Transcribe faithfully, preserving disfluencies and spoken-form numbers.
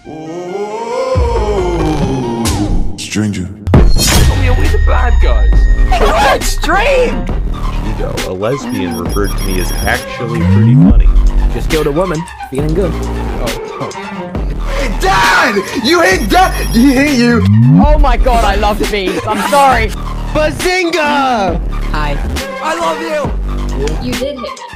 Stranger. Oh, yeah, we the bad guys. How extreme! Hugo, a lesbian referred to me as actually pretty funny. Just killed a woman. Feeling good. Oh, Dad! You hit Dad! He hit you! Oh my god, I love bees. I'm sorry. Bazinga! Hi. I love you! You did hit me.